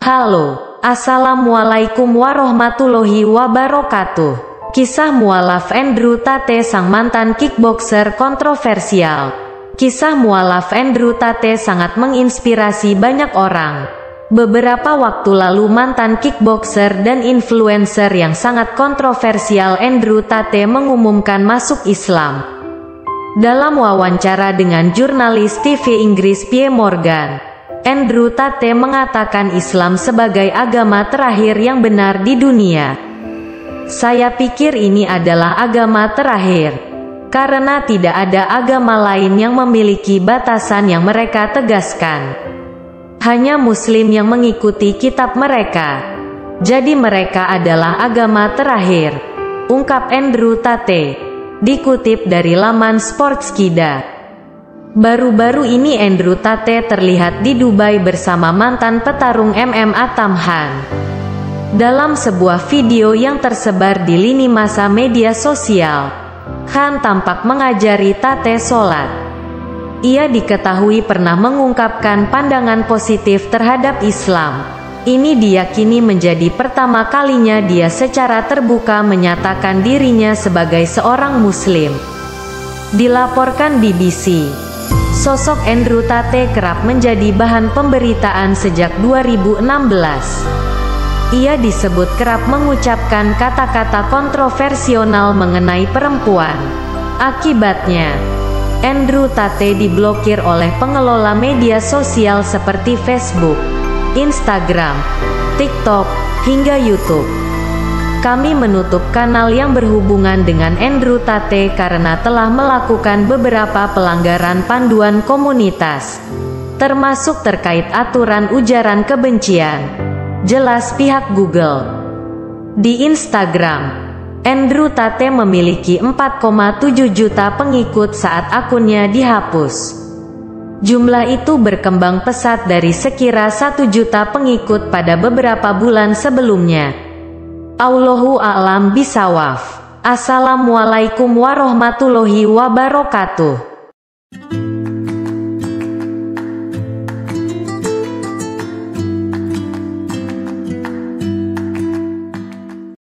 Halo, Assalamualaikum warahmatullahi wabarakatuh. Kisah mualaf Andrew Tate, sang mantan kickboxer kontroversial. Kisah mualaf Andrew Tate sangat menginspirasi banyak orang. Beberapa waktu lalu mantan kickboxer dan influencer yang sangat kontroversial Andrew Tate mengumumkan masuk Islam. Dalam wawancara dengan jurnalis TV Inggris Piers Morgan, Andrew Tate mengatakan Islam sebagai agama terakhir yang benar di dunia. Saya pikir ini adalah agama terakhir, karena tidak ada agama lain yang memiliki batasan yang mereka tegaskan. Hanya Muslim yang mengikuti kitab mereka. Jadi mereka adalah agama terakhir, ungkap Andrew Tate, dikutip dari laman Sportskida. Baru-baru ini Andrew Tate terlihat di Dubai bersama mantan petarung MMA Tam Han. Dalam sebuah video yang tersebar di lini masa media sosial, Han tampak mengajari Tate sholat. Ia diketahui pernah mengungkapkan pandangan positif terhadap Islam. Ini diyakini menjadi pertama kalinya dia secara terbuka menyatakan dirinya sebagai seorang Muslim. Dilaporkan BBC, sosok Andrew Tate kerap menjadi bahan pemberitaan sejak 2016. Ia disebut kerap mengucapkan kata-kata kontroversial mengenai perempuan. Akibatnya, Andrew Tate diblokir oleh pengelola media sosial seperti Facebook, Instagram, TikTok, hingga YouTube. Kami menutup kanal yang berhubungan dengan Andrew Tate karena telah melakukan beberapa pelanggaran panduan komunitas, termasuk terkait aturan ujaran kebencian, jelas pihak Google. Di Instagram, Andrew Tate memiliki 4,7 juta pengikut saat akunnya dihapus. Jumlah itu berkembang pesat dari sekira 1 juta pengikut pada beberapa bulan sebelumnya. Allahu a'lam bishawab. Assalamualaikum warahmatullahi wabarakatuh.